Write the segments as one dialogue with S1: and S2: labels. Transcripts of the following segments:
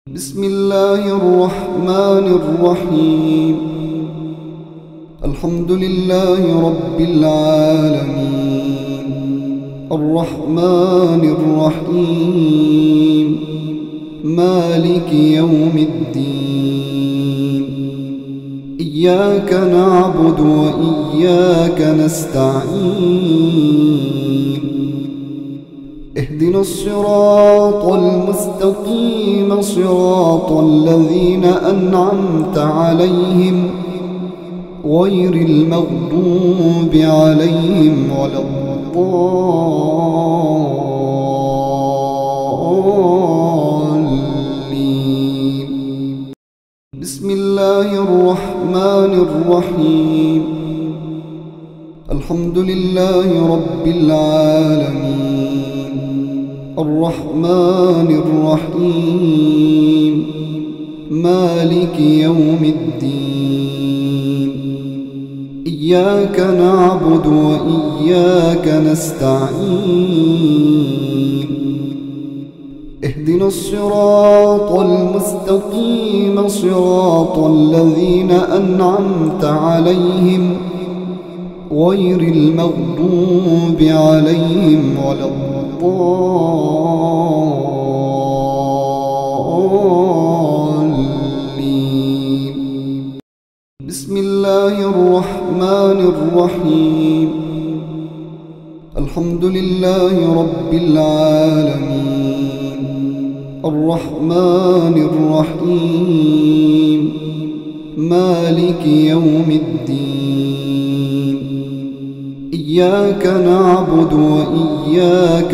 S1: بسم الله الرحمن الرحيم. الحمد لله رب العالمين، الرحمن الرحيم، مالك يوم الدين. إياك نعبد وإياك نستعين. اهدنا الصراط المستقيم، صراط الذين أنعمت عليهم غير المغضوب عليهم ولا الضالين. بسم الله الرحمن الرحيم. الحمد لله رب العالمين، الرحمن الرحيم، مالك يوم الدين. إياك نعبد وإياك نستعين. اهدنا الصراط المستقيم، صراط الذين أنعمت عليهم غير المغضوب عليهم ولا الضالين. بسم الله الرحمن الرحيم. الحمد لله رب العالمين، الرحمن الرحيم، مالك يوم الدين. إياك نعبد وإياك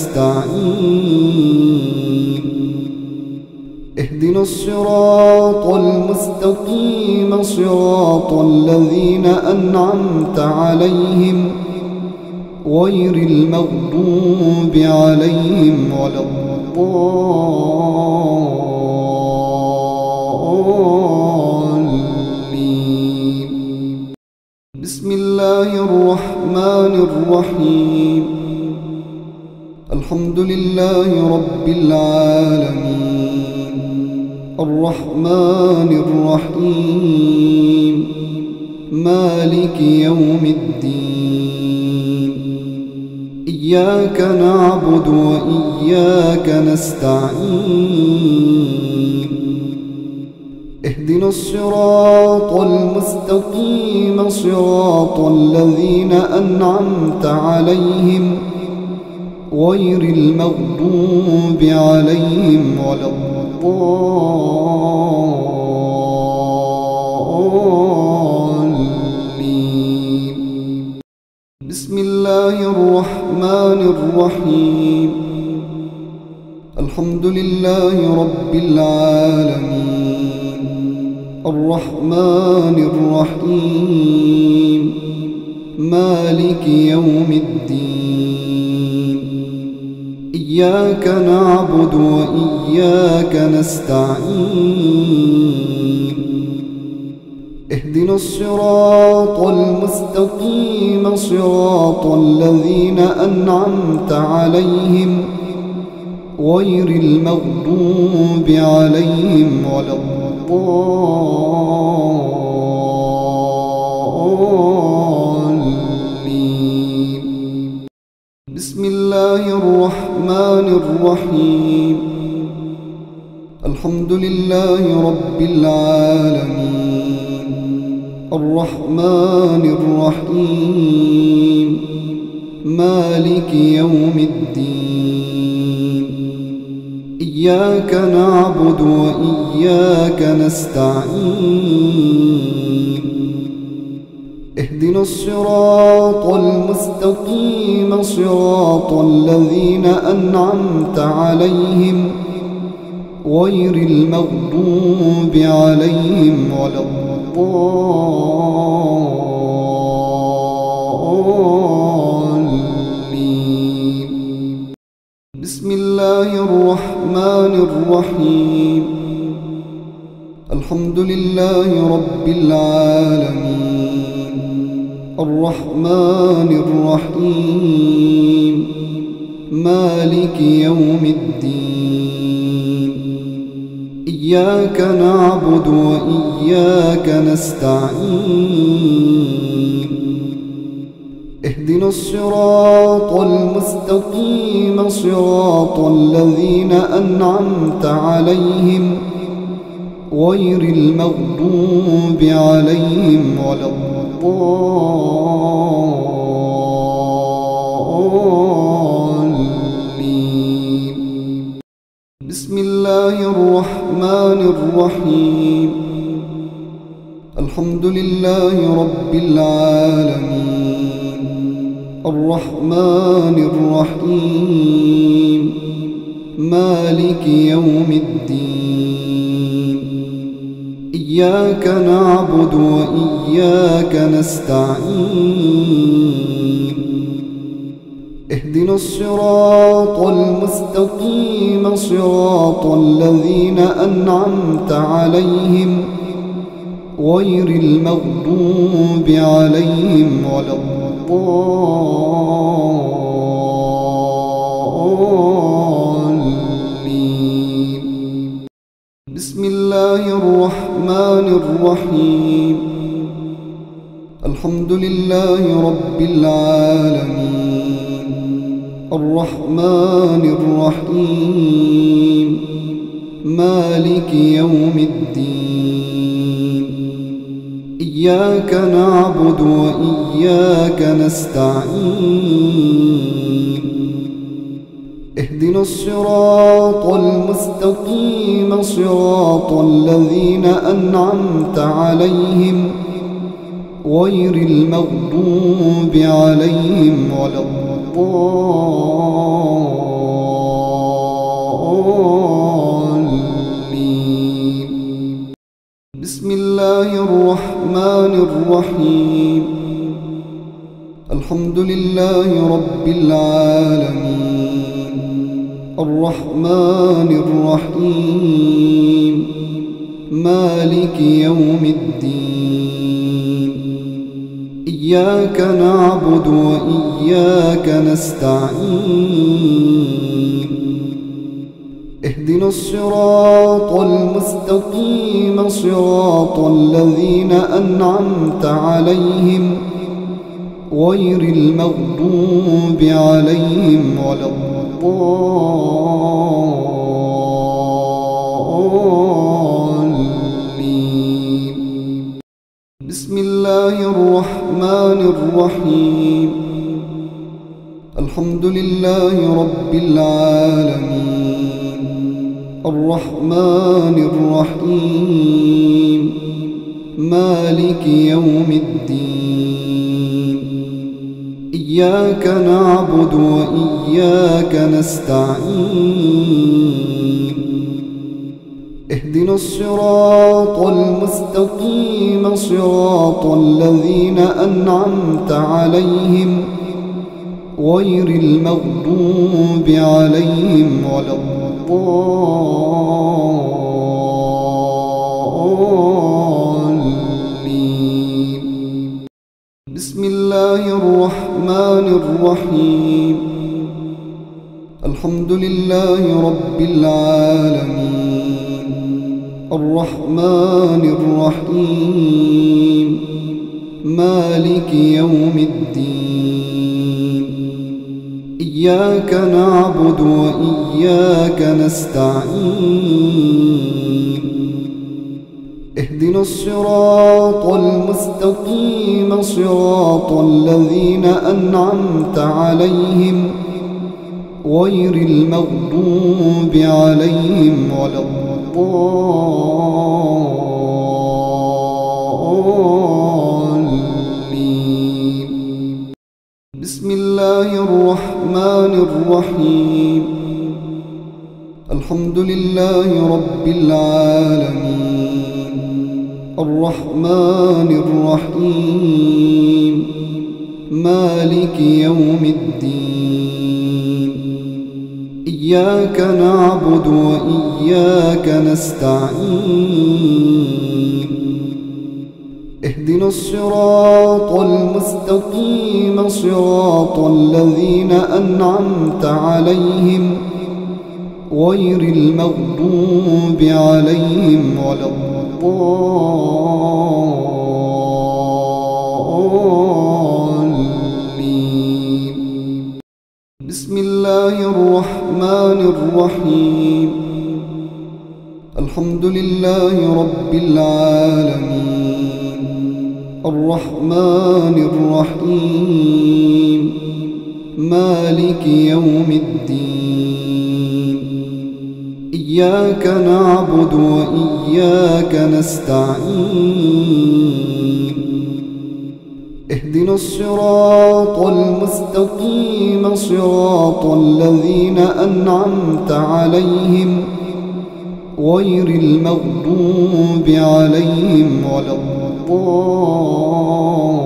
S1: نستعين. اهدنا الصراط المستقيم، صراط الذين أنعمت عليهم غير المغضوب عليهم ولا الضالين. بسم الله الرحمن الرحيم. الحمد لله رب العالمين، الرحمن الرحيم، مالك يوم الدين. إياك نعبد وإياك نستعين. اهدنا الصراط المستقيم، صراط الذين أنعمت عليهم غير المغضوب عليهم ولا الضالين. بسم الله الرحمن الرحيم. الحمد لله رب العالمين، الرحمن الرحيم، مالك يوم الدين. إياك نعبد وإياك نستعين. اهدنا الصراط المستقيم، صراط الذين أنعمت عليهم غير المغضوب عليهم ولا الضالين. بسم الله الرحمن الرحيم. الحمد لله رب العالمين، الرحمن الرحيم، مالك يوم الدين. إياك نعبد وإياك نستعين. اهدنا الصراط المستقيم، صراط الذين أنعمت عليهم غير المغضوب عليهم ولا الضالين. بسم الله الرحمن الرحيم. الحمد لله رب العالمين، الرحمن الرحيم، مالك يوم الدين. إياك نعبد وإياك نستعين اهدنا الصراط المستقيم صراط الذين أنعمت عليهم غير المغضوب عليهم ولا الضالين. بسم الله الرحمن الرحيم. الحمد لله رب العالمين الرحمن الرحيم مالك يوم الدين إياك نعبد وإياك نستعين اهدنا الصراط المستقيم صراط الذين أنعمت عليهم غير المغضوب عليهم ولا الضالين. بسم الله الرحمن الرحيم. الحمد لله رب العالمين الرحمن الرحيم مالك يوم الدين إياك نعبد وإياك نستعين اهدنا الصراط المستقيم صراط الذين أنعمت عليهم غير المغضوب عليهم ولا الضالين. بسم الله الرحمن الرحيم. الحمد لله رب العالمين الرحمن الرحيم مالك يوم الدين إياك نعبد وإياك نستعين اهدنا الصراط المستقيم صراط الذين أنعمت عليهم غير المغضوب عليهم ولا الضالين. بسم الله الرحمن الرحيم. الحمد لله رب العالمين الرحمن الرحيم مالك يوم الدين إياك نعبد وإياك نستعين اهدنا الصراط المستقيم صراط الذين أنعمت عليهم غير المغضوب عليهم ولا الضالين. بسم الله الرحمن الرحيم. الحمد لله رب العالمين الرحمن الرحيم مالك يوم الدين إياك نعبد وإياك نستعين اهدنا الصراط المستقيم صراط الذين أنعمت عليهم غير المغضوب عليهم ولا الضالين. بسم الله الرحمن الرحيم. الحمد لله رب العالمين الرحمن الرحيم مالك يوم الدين إياك نعبد وإياك نستعين اهدنا الصراط المستقيم صراط الذين أنعمت عليهم غير المغضوب عليهم ولا الضالين. بسم الله الرحمن الرحيم. الحمد لله رب العالمين الرحمن الرحيم مالك يوم الدين. إياك نعبد وإياك نستعين. اهدنا الصراط المستقيم صراط الذين أنعمت عليهم غير المغضوب عليهم ولا الضالين.